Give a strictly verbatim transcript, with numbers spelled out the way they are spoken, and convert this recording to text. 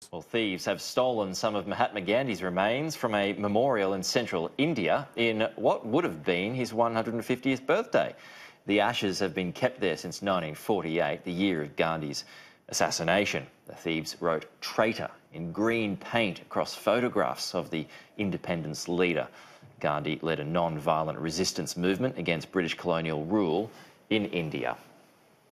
Well, thieves have stolen some of Mahatma Gandhi's remains from a memorial in central India in what would have been his one hundred fiftieth birthday. The ashes have been kept there since nineteen forty-eight, the year of Gandhi's assassination. The thieves wrote "traitor" in green paint across photographs of the independence leader. Gandhi led a non-violent resistance movement against British colonial rule in India.